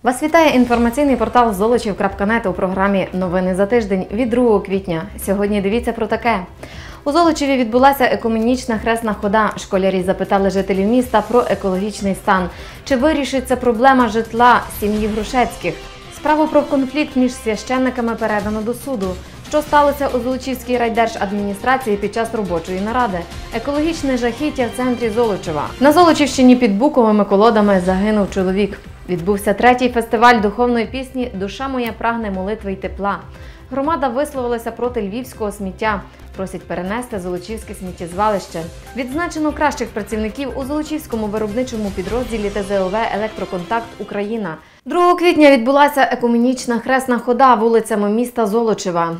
Вас вітає інформаційний портал Золочів.нет у програмі «Новини за тиждень» від 2 квітня. Сьогодні дивіться про таке. У Золочеві відбулася екуменічна хресна хода. Школярі запитали жителів міста про екологічний стан. Чи вирішиться проблема житла сім'ї Грушецьких? Справу про конфлікт між священниками передано до суду. Що сталося у Золочівській райдержадміністрації під час робочої наради? Екологічне жахіття в центрі Золочева. На Золочівщині під Буковими колодами загинув чоловік. Відбувся третій фестиваль духовної пісні «Душа моя прагне молитви й тепла». Громада висловилася проти львівського сміття. Просять перенести Золочівське сміттєзвалище. Відзначено кращих працівників у Золочівському виробничому підрозділі ТЗОВ «Електроконтакт Україна». 2 квітня відбулася екуменічна хресна хода вулицями міста Золочева.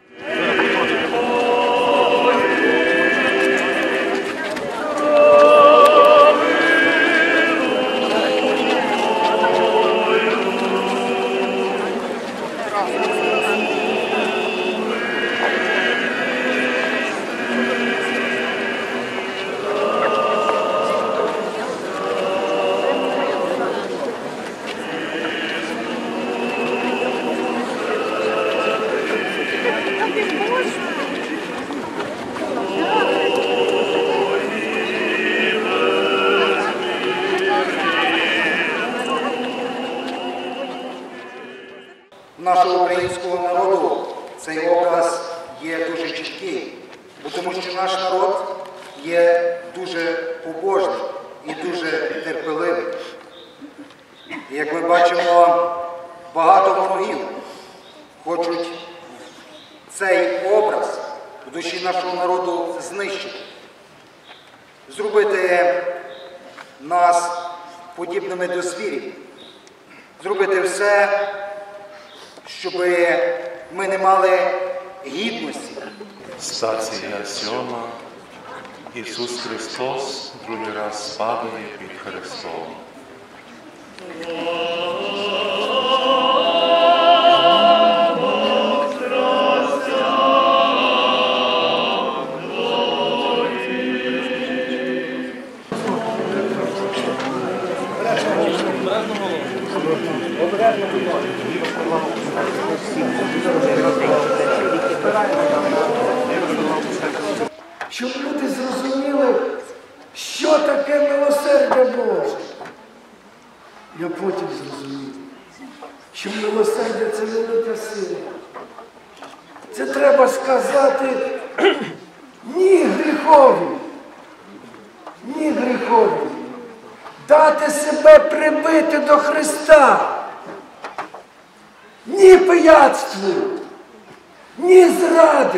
Нашого українського народу цей образ є дуже чіткий, тому що наш народ є дуже побожний і дуже терпеливий. І, як ми бачимо, багато ворогів хочуть цей образ в душі нашого народу знищити, зробити нас подібними до звірів, зробити все, щоб ми не мали гідності. Стація 7. Ісус Христос другий раз падає під Христом. Щоб люди зрозуміли, що таке милосердя Боже. Я потім зрозумів, що милосердя – це велика сила. Це треба сказати ні гріхові, ні гріхові. Дати себе прибити до Христа. Ні пияцтву, ні зради,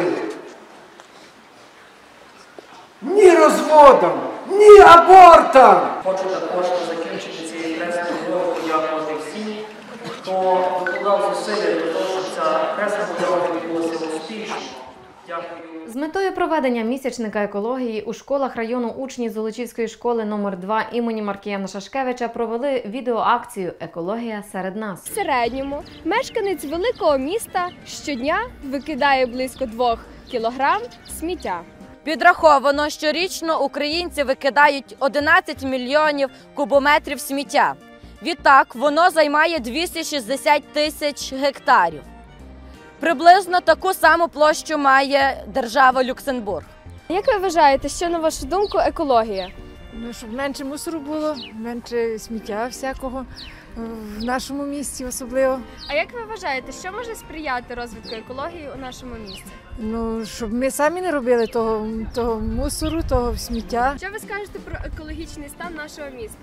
ні розводам, ні абортам. Хочу також закінчити цієї хресної дороги подякувати всім, хто докладав зусилля для того, щоб ця хресна дорога відбулася успішно. Дякую. З метою проведення місячника екології у школах району учні Золочівської школи номер 2 імені Маркіяна Шашкевича провели відеоакцію «Екологія серед нас». В середньому мешканець великого міста щодня викидає близько 2 кілограм сміття. Підраховано, щорічно українці викидають 11 мільйонів кубометрів сміття. Відтак, воно займає 260 тисяч гектарів. Приблизно таку саму площу має держава Люксембург. Як ви вважаєте, що, на вашу думку, екологія? Ну, щоб менше мусору було, менше сміття всякого в нашому місті особливо. А як ви вважаєте, що може сприяти розвитку екології у нашому місті? Ну, щоб ми самі не робили того мусору, того сміття. Що ви скажете про екологічний стан нашого міста?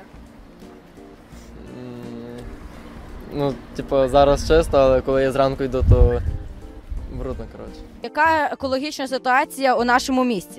Ну, типу, зараз чисто, але коли я зранку йду, то брудно, коротше. Яка екологічна ситуація у нашому місті?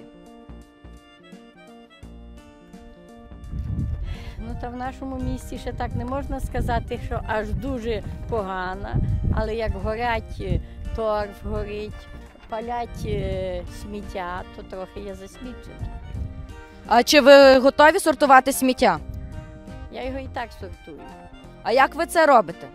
Ну, та в нашому місті ще так не можна сказати, що аж дуже погано, але як горять, торф горить, палять сміття, то трохи є засмічено. А чи ви готові сортувати сміття? Я його і так сортую. А як ви це робите?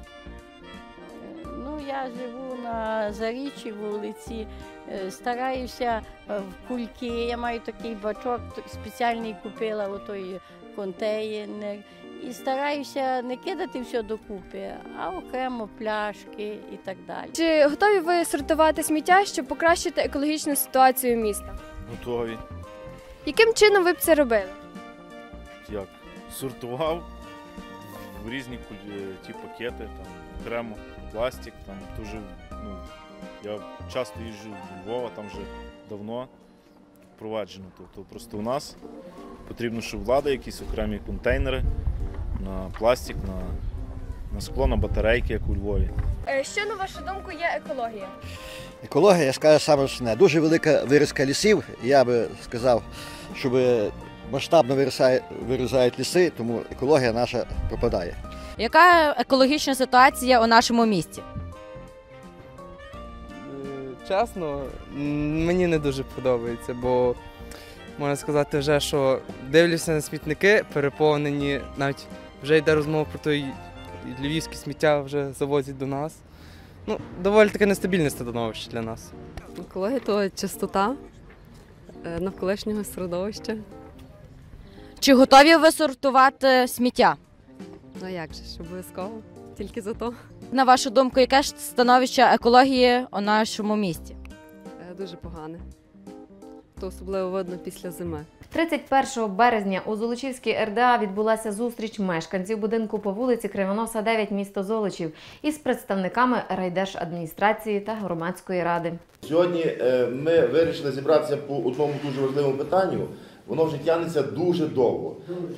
Ну, я живу на Заріччі вулиці, стараюся в кульки, я маю такий бачок спеціальний купила, отой контейнер, І стараюся не кидати все докупи, а окремо пляшки і так далі. Чи готові ви сортувати сміття, щоб покращити екологічну ситуацію міста? Готові. Яким чином ви б це робили? Як? Сортував в різні ті пакети, там, окремо пластик, там дуже, я часто їжджу до Львова, там вже давно впроваджено. Тобто просто у нас потрібно, щоб влада якісь окремі контейнери на пластик, на скло, на батарейки, як у Львові. Що, на вашу думку, є екологія? Екологія, я скажу саме основне, дуже велика вирізка лісів. Я би сказав, що масштабно вирізають ліси, тому екологія наша пропадає. Яка екологічна ситуація у нашому місті? Чесно, мені не дуже подобається, бо можна сказати вже, що дивлюся на смітники, переповнені, навіть вже йде розмова про те, львівське сміття вже завозять до нас. Доволі таке нестабільне становище для нас. Екологія – то чистота навколишнього середовища. Чи готові ви сортувати сміття? Ну як же ж, обов'язково, тільки за то. На вашу думку, яке ж становище екології у нашому місті? Дуже погане. То особливо видно після зими. 31 березня у Золочівській РДА відбулася зустріч мешканців будинку по вулиці Кривоноса, 9, місто Золочів, із представниками райдержадміністрації та громадської ради. Сьогодні ми вирішили зібратися по одному дуже важливому питанню. Воно вже тягнеться дуже довго.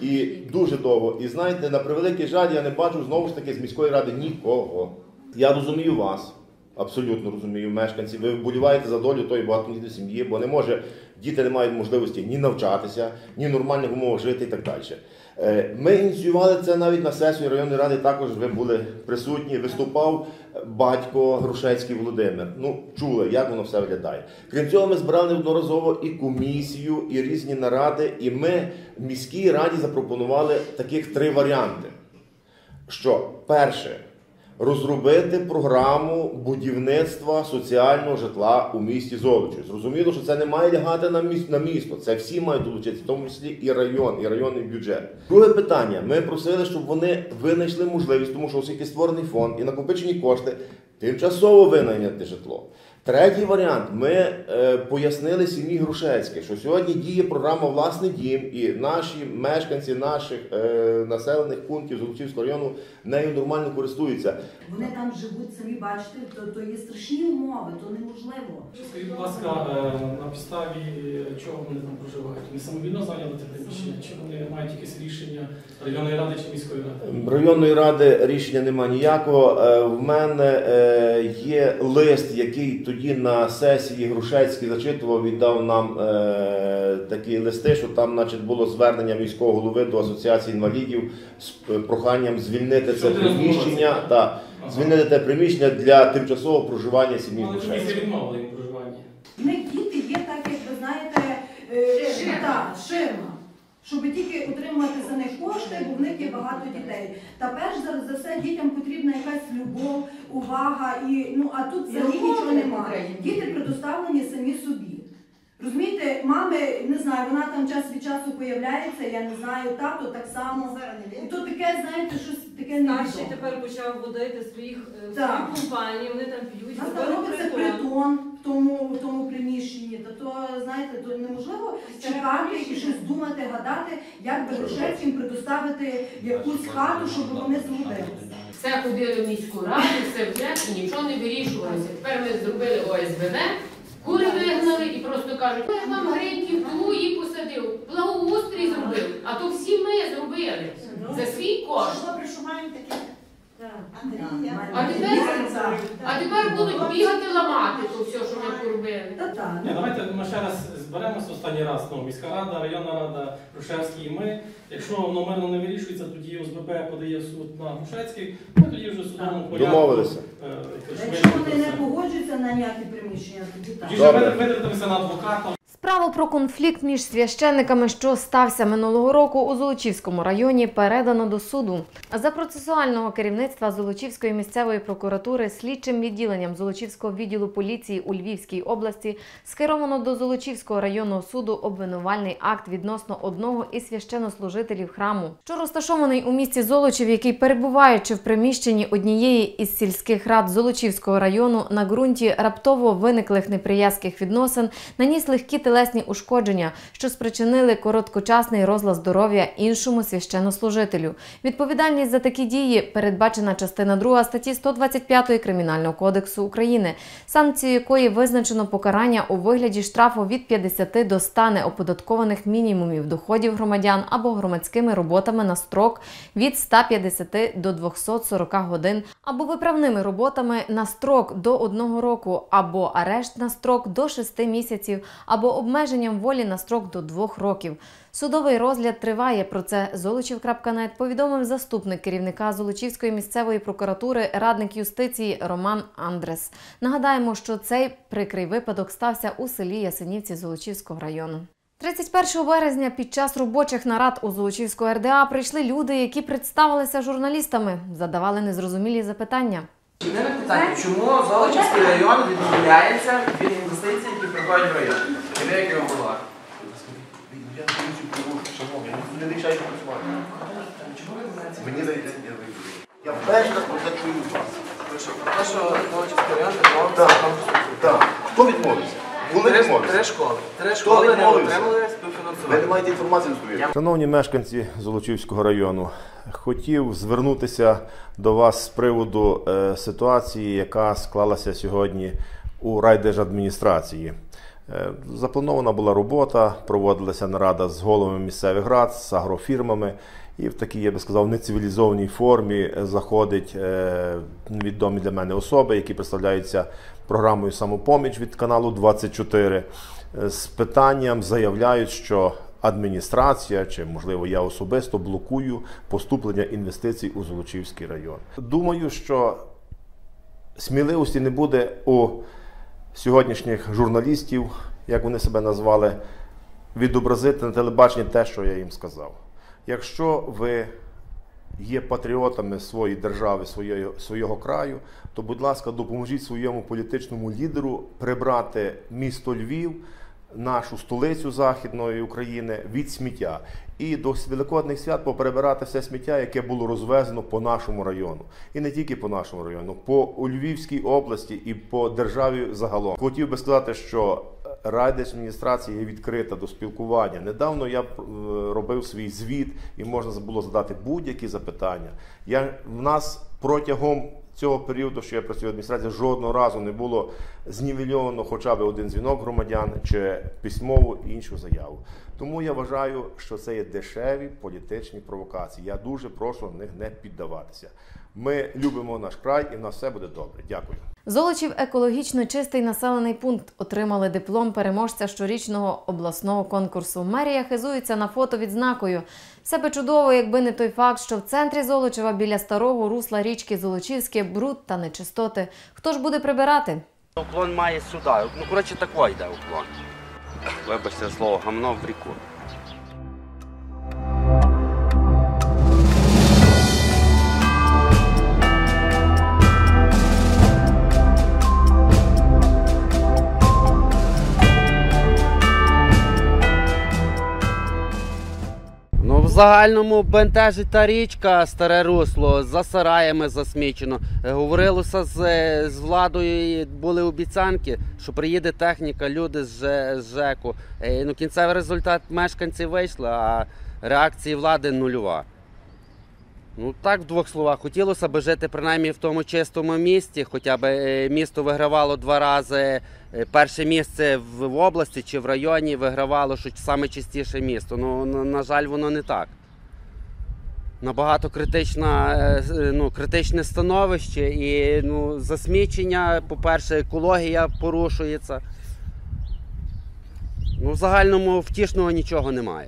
І знаєте, на превеликий жаль, я не бачу знову ж таки з міської ради нікого. Я розумію вас. Абсолютно розумію мешканців. Ви вболіваєте за долю тої багатодітної сім'ї, бо діти не мають можливості ні навчатися, ні в нормальних умовах жити і так далі. Ми ініціювали це навіть на сесії районної ради, також ви були присутні, виступав батько Грушецький Володимир. Чули, як воно все виглядає. Крім цього, ми збирали неодноразово і комісію, і різні наради, і ми в міській раді запропонували таких 3 варіанти. Що, перше, розробити програму будівництва соціального житла у місті Золочів. Зрозуміло, що це не має лягати на місто, це всі мають долучитися, в тому числі і район, і районний бюджет. Друге питання. Ми просили, щоб вони винайшли можливість, тому що оскільки створений фонд і накопичені кошти, тимчасово винайняти житло. Третій варіант. Ми пояснили сім'ї Грушецьких, що сьогодні діє програма «Власний дім» і наші мешканці наших населених пунктів Золочівського району нею нормально користуються. Вони там живуть, самі бачите, то є страшні умови, то неможливо. Скажіть, будь ласка, на підставі чого вони там проживають? Вони самовільно зайняли це приміщення? Чи вони мають якесь рішення районної ради чи міської ради? Районної ради рішення немає ніякого. В мене є лист, який тоді на сесії Грушецький зачитував, віддав нам такі листи, що там було звернення міського голови до Асоціації інвалідів з проханням звільнити це приміщення, звільнити те приміщення для тимчасового проживання сім'ї Грушецьких. В них діти є так, як ви знаєте, ширма. Щоб тільки отримувати за них кошти, бо в них є багато дітей. Та перш за все дітям потрібна якась любов, увага, а тут взагалі нічого немає. Діти предоставлені самі собі. Розумієте, мами, не знаю, вона там час від часу появляється, я не знаю, тато так само. І то таке, знаєте, щось таке невідомо. Старший тепер почав водити своїх компаній, вони там п'ють. Там робиться притон в тому приміщенні, то знаєте, то неможливо чекати і щось думати, гадати, як би Грушецьким предоставити якусь хату, щоб вони зробили. Все ходили в міську раду, все вже, і нічого не вирішувалося. Тепер ми зробили ОСББ, кури вигнали і просто кажуть, я вам гриньків ту її посадив, благоустрій зробив, а то всі ми зробили за свій кошт. А тепер будуть бігати, ламати то все, що ми поробили. Давайте ми ще раз зберемося останній раз. Міська рада, районна рада, Грушевський і ми. Якщо воно мирно не вирішується, тоді ОСББ подає в суд на Грушевський, ми тоді вже в судовому порядку. Домовилися. Якщо вони не погоджуються на ніякі приміщення, тоді так. Тоді вже витратимося на адвоката. З Справу про конфлікт між священниками, що стався минулого року у Золочівському районі, передано до суду. За процесуального керівництва Золочівської місцевої прокуратури слідчим відділенням Золочівського відділу поліції у Львівській області скеровано до Золочівського районного суду обвинувальний акт відносно одного із священнослужителів храму, що розташований у місті Золочів, який, перебуваючи в приміщенні однієї із сільських рад Золочівського району, на ґрунті раптово виниклих неприязних відносин наніс легкі телесні ушкодження, що спричинили короткочасний розлад здоров'я іншому священнослужителю. Відповідальність за такі дії передбачена частина 2 статті 125 Кримінального кодексу України, санкцією якої визначено покарання у вигляді штрафу від 50 до 100 неоподаткованих мінімумів доходів громадян або громадськими роботами на строк від 150 до 240 годин, або виправними роботами на строк до 1 року, або арешт на строк до 6 місяців, або обмеженням волі на строк до 2 років. Судовий розгляд триває. Про це Золочів.нет повідомив заступник керівника Золочівської місцевої прокуратури, радник юстиції Роман Андрес. Нагадаємо, що цей прикрий випадок стався у селі Ясенівці Золочівського району. 31 березня під час робочих нарад у Золочівського РДА прийшли люди, які представилися журналістами, задавали незрозумілі запитання. Єдине питання, чому Золочівський район відмовляється від інвестицій, які приходять в район? Чи ви як його голова? Мені дається, я перший раз про це чую від вас. Про те, що Золочівський район відмовився? Так. Хто відмовився? Три школи. Три школи не отримали співфінансування. Ви не маєте інформації достовірної. Шановні мешканці Золочівського району, хотів звернутися до вас з приводу ситуації, яка склалася сьогодні у райдержадміністрації. Запланована була робота, проводилася нарада з головами місцевих рад, з агрофірмами. І в такій, я би сказав, нецивілізованій формі заходять відомі для мене особи, які представляються програмою «Самопоміч» від каналу 24, з питанням заявляють, що адміністрація, чи, можливо, я особисто блокую поступлення інвестицій у Золочівський район. Думаю, що сміливості не буде у сьогоднішніх журналістів, як вони себе назвали, відобразити на телебаченні те, що я їм сказав. Якщо ви є патріотами своєї держави, свого краю, то, будь ласка, допоможіть своєму політичному лідеру прибрати місто Львів, нашу столицю Західної України, від сміття. І до Великодних свят поперебирати все сміття, яке було розвезено по нашому району. І не тільки по нашому району, по Львівській області і по державі загалом. Хотів би сказати, що райдержадміністрація є відкрита до спілкування. Недавно я робив свій звіт і можна було задати будь-які запитання. В нас протягом цього періоду, що я працюю в адміністрації, жодного разу не було знівельовано хоча б один дзвінок громадян чи письмову іншу заяву. Тому я вважаю, що це є дешеві політичні провокації. Я дуже прошу на них не піддаватися. Ми любимо наш край і в нас все буде добре. Дякую. Золочів – екологічно чистий населений пункт. Отримали диплом переможця щорічного обласного конкурсу. Мерія хизується на фото відзнакою. Все би чудово, якби не той факт, що в центрі Золочева біля старого русла річки Золочівське бруд та нечистоти. Хто ж буде прибирати? Уклон має сюди. Ну, коротше, тако йде уклон. Вибачте слово, гамно в ріку. В загальному бентежить та річка, старе русло, за сараями засмічено. Говорилося з владою, були обіцянки, що приїде техніка, люди з ЖЕКу. Кінцевий результат мешканців вийшли, а реакції влади нульова. Так, в двох словах, хотілося б жити принаймні в тому чистому місті, хоча б місто вигравало 2 рази перше місце в області чи в районі, вигравало, що саме чистіше місто. На жаль, воно не так. Набагато критичне становище і засмічення, по-перше, екологія порушується. В загальному втішного нічого немає.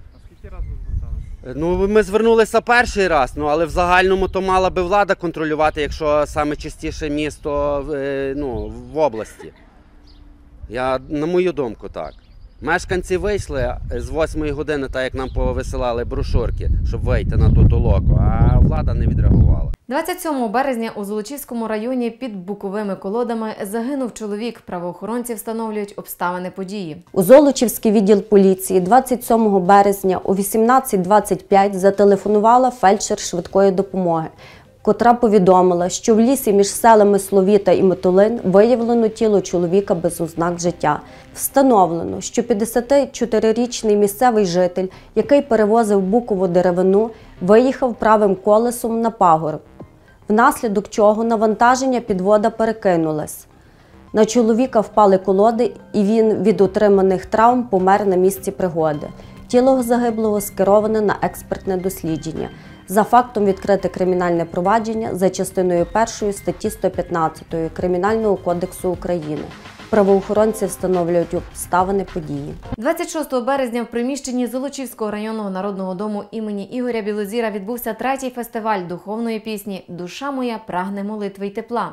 Ми звернулися перший раз, але в загальному то мала би влада контролювати, якщо саме чистіше місто в області. На мою думку, так. Мешканці вийшли з 8 години, так як нам повисилали брошурки, щоб вийти на ту толоку, а влада не відреагувала. 27 березня у Золочівському районі під Буковими колодами загинув чоловік. Правоохоронці встановлюють обставини події. У Золочівський відділ поліції 27 березня о 18:25 зателефонувала фельдшер швидкої допомоги, котра повідомила, що в лісі між селами Словіта і Метулин виявлено тіло чоловіка без ознак життя. Встановлено, що 54-річний місцевий житель, який перевозив букову деревину, виїхав правим колесом на пагорб, внаслідок чого навантаження підвода перекинулось. На чоловіка впали колоди, і він від отриманих травм помер на місці пригоди. Тіло загиблого скероване на експертне дослідження. За фактом відкрите кримінальне провадження за частиною 1 статті 115 Кримінального кодексу України. Правоохоронці встановлюють обставини події. 26 березня в приміщенні Золочівського районного народного дому імені Ігоря Білозіра відбувся 3-й фестиваль духовної пісні «Душа моя прагне молитви й тепла».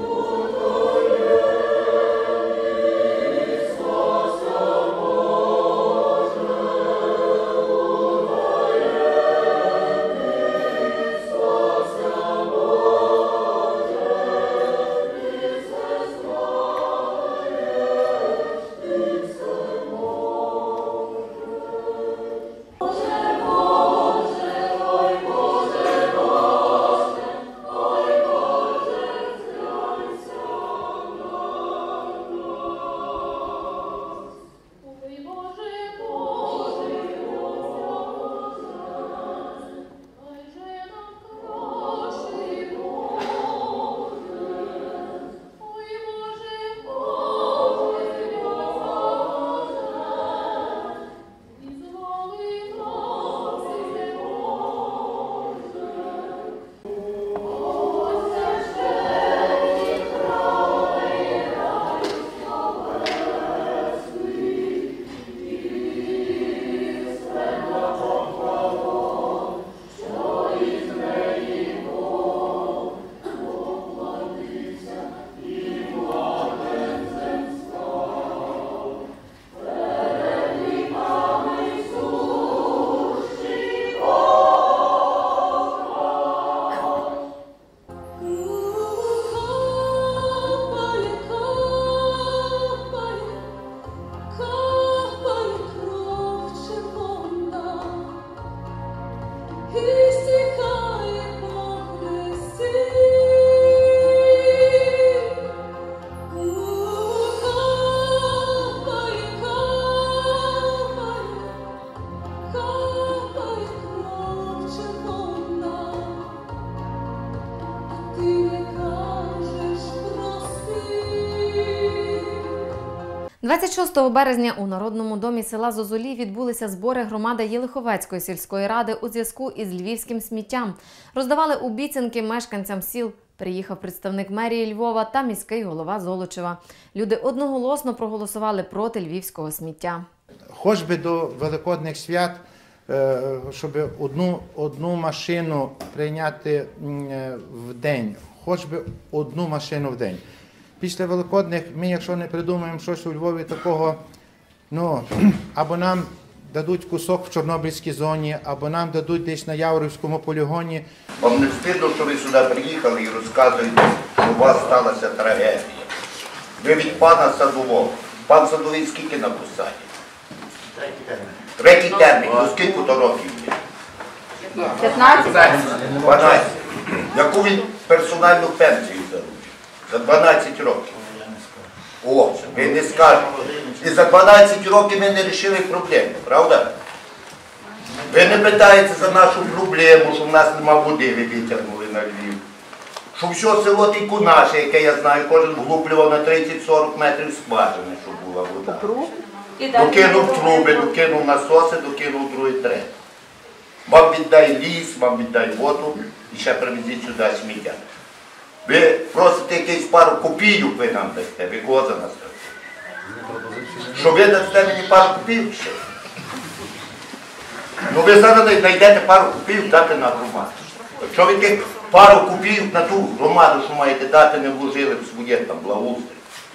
– 26 березня у Народному домі села Зозулі відбулися збори громади Єлиховецької сільської ради у зв'язку із львівським сміттям. Роздавали обіцянки мешканцям сіл. Приїхав представник мерії Львова та міський голова Золочева. Люди одноголосно проголосували проти львівського сміття. Хоч би до Великодних свят, щоб одну машину прийняти в день, хоч би одну машину в день. Після Великодних ми, якщо не придумаємо щось у Львові такого, або нам дадуть кусок в Чорнобильській зоні, або нам дадуть десь на Яворівському полігоні. Вам не стидно, що ви сюди приїхали і розказуєте, що у вас сталася трагедія. Ви від пана Садового. Пан Садовий скільки на посаді? Третій термін. Ну скільки то років є? 15. 12. Яку він персональну пенсію заручив? За 12 років. О, ви не скажете. І за 12 років ми не вирішили проблему, правда? Ви не питаєте за нашу проблему, що в нас нема води, ви витягнули на Львів. Що все село тільки наше, яке я знаю, кожен влуплював на 30-40 метрів скважини, щоб була вода. Докинув труби, докинув насоси, докинув другий третій. Вам віддай ліс, вам віддай воду і ще привезіть сюди сміття. Ви просите якийсь пару копійок, ви нам дасте, ви кого за нас дасте? Що ви дасте мені пару копійок ще? Ну ви зараз знайдете пару копійок дати на громаду. Якщо ви тих пару копійок на ту громаду, що маєте дати, не вложили в своє там благоустрій.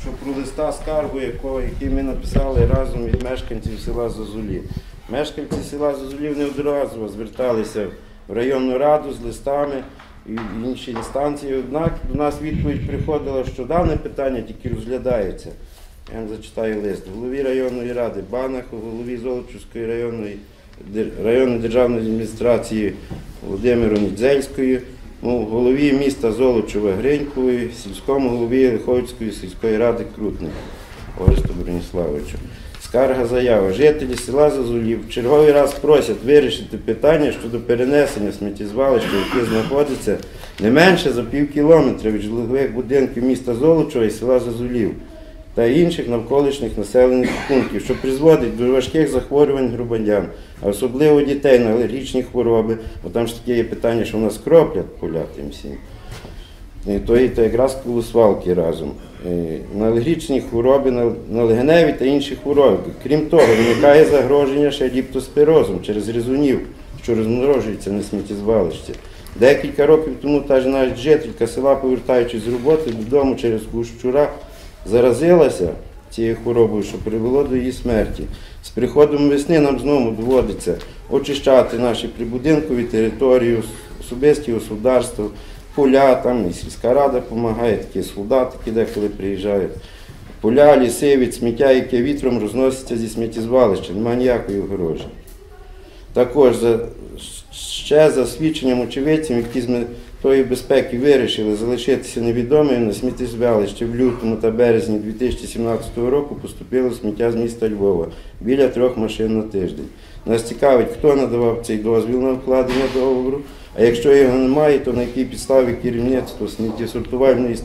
що про листа скаргу, який ми написали разом від мешканців села Зозулі. Мешканці села Зозулів неодноразово зверталися в районну раду з листами і в інші інстанції, однак до нас відповідь приходила, що дане питання тільки розглядається. Я вам зачитаю лист. Голові районної ради Банаху, голові Золочівської районної державної адміністрації Володимиру Нідзельської, голові міста Золочева Гринькової, сільському голові Лиховицької сільської ради Крутнику Оресту Броніславовичу. Скарга заява. Жителі села Зозулів в черговий раз просять вирішити питання щодо перенесення сміттєзвалища, яке знаходиться не менше за пів кілометра від житлових будинків міста Золочева і села Зозулів та інших навколишніх населених пунктів, що призводить до важких захворювань громадян, а особливо дітей на алергічні хвороби, бо там ж таке є питання, що в нас кроплять поля тим всім. То якраз коло свалки разом. На алергічні хвороби, на легеневі та інші хвороби. Крім того, виникає загроження ще ліптоспірозом через різунів, що розмножується на сміттєзвалищі. Декілька років тому навіть жителька села, повертаючись з роботи додому через щура, заразилася цією хворобою, що привело до її смерті. З приходом весни нам знову доводиться очищати наші прибудинкові території, особисті господарства, поля, там і сільська рада допомагає, такі солдатики деколи приїжджають. Поля, ліси від сміття, яке вітром розноситься зі сміттєзвалища, немає ніякої огорожі. Також ще за свідченням очевидців, які з метою безпеки вирішили залишитися невідомими, на сміттєзвалище в лютому та березні 2017 року поступило сміття з міста Львова біля 3 машин на тиждень. Нас цікавить, хто надавав цей дозвіл на укладення договору, а якщо його немає, то на якій підставі керівництво сміттєсортувальної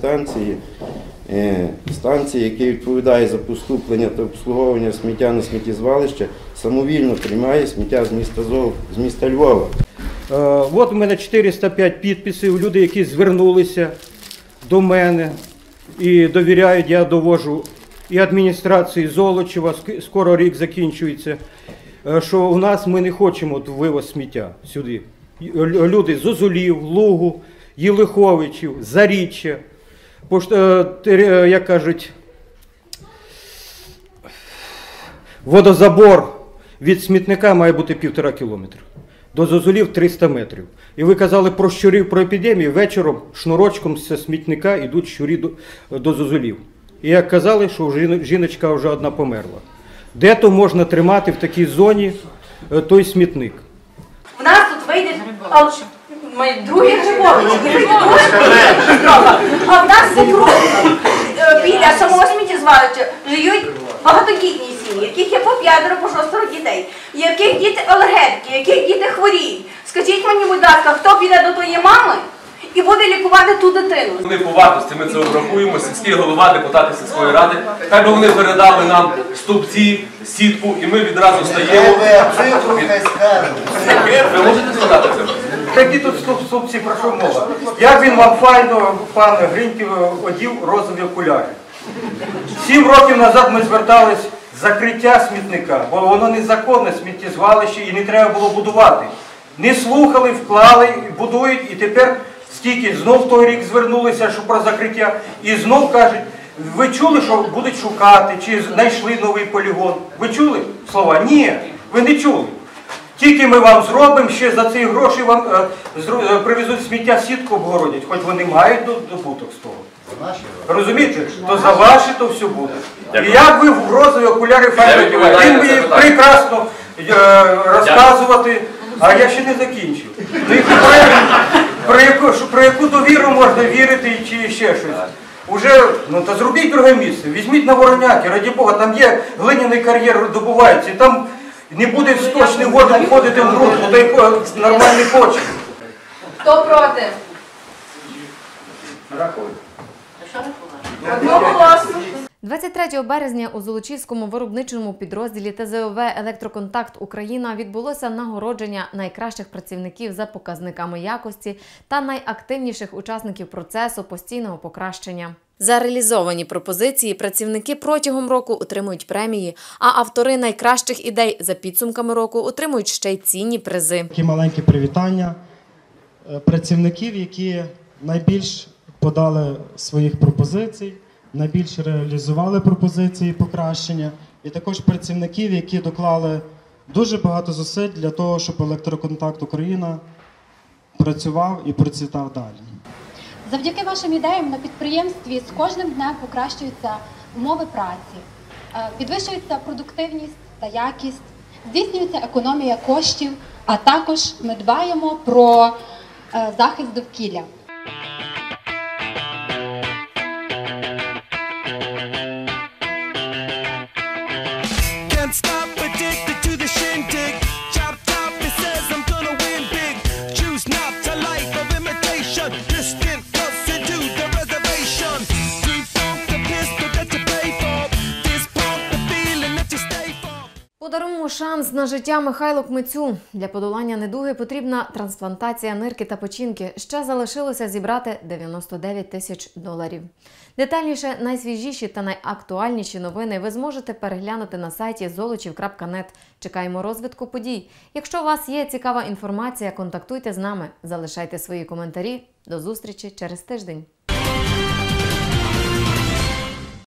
станції, яке відповідає за поступлення та обслуговування сміття на сміттєзвалище, самовільно приймає сміття з міста Львова. От у мене 405 підписів, люди, які звернулися до мене і довіряють, я довожу і адміністрації Золочева, скоро рік закінчується, що у нас ми не хочемо вивоз сміття сюди. Люди з Зозулів, Лугу, Єлиховичів, Заріччя, як кажуть, водозабор від смітника має бути 1,5 кілометра. До Зозулів 300 метрів. І ви казали про щурів, про епідемію, вечором шнурочком з смітника йдуть щурі до Зозулів. І як казали, що жіночка вже одна померла. Де то можна тримати в такій зоні той смітник? У нас тут вийде другий грибович, а в нас біля самого сміттєзвалища живуть багатодітні сім'ї, яких є по 5, по 6 дітей, яких діти алергетики, яких діти хворіють. Скажіть мені, будь ласка, хто піде до тої мами і буде лікувати ту дитину? Вони по вартості, ми це обрахуємо, сільський голова, депутати сільської ради, хай би вони передали нам стовпці, сітку, і ми відразу стаємо. Ви можете сказати це? Які тут стовпці, про що мова? Як він вам файно, пан Гриньків, одів розові окуляри? 7 років назад ми звертались з закриття смітника, бо воно незаконне сміттєзвалище і не треба було будувати. Не слухали, вклали, будують, і тепер стільки знов той рік звернулися, що про закриття, і знов кажуть, ви чули, що будуть шукати, чи знайшли новий полігон? Ви чули слова? Ні, ви не чули. Тільки ми вам зробимо, ще за ці гроші вам привезуть сміття, сітку обгородять, хоч вони мають добуток з того. Розумієте? То за ваші то все буде. І як ви в розові окуляри файно одягаєте? Він мені прекрасно розказувати, а я ще не закінчив. Про яку довіру можна вірити чи ще щось? Уже, ну то зробіть друге місце, візьміть на Вороняки, раді Бога, там є глиняний кар'єр, добувається, і там не буде в сточний воду входити в ґрунт, бо дай нормальний почві. Хто проти? Рахуй. Одноголосно. 23 березня у Золочівському виробничому підрозділі ТЗОВ «Електроконтакт Україна» відбулося нагородження найкращих працівників за показниками якості та найактивніших учасників процесу постійного покращення. За реалізовані пропозиції працівники протягом року отримують премії, а автори найкращих ідей за підсумками року отримують ще й цінні призи. Такі маленькі привітання працівників, які найбільш подали своїх пропозицій, найбільше реалізували пропозиції покращення, і також працівників, які доклали дуже багато зусиль для того, щоб Електроконтакт Україна працював і процвітав далі. Завдяки вашим ідеям на підприємстві з кожним днем покращуються умови праці, підвищується продуктивність та якість, здійснюється економія коштів, а також ми дбаємо про захист довкілля. Подаруємо шанс на життя Михайлу Кмицю. Для подолання недуги потрібна трансплантація нирки та печінки. Ще залишилося зібрати $99 тисяч. Детальніше найсвіжіші та найактуальніші новини ви зможете переглянути на сайті zolochiv.net. Чекаємо розвитку подій. Якщо у вас є цікава інформація, контактуйте з нами, залишайте свої коментарі. До зустрічі через тиждень.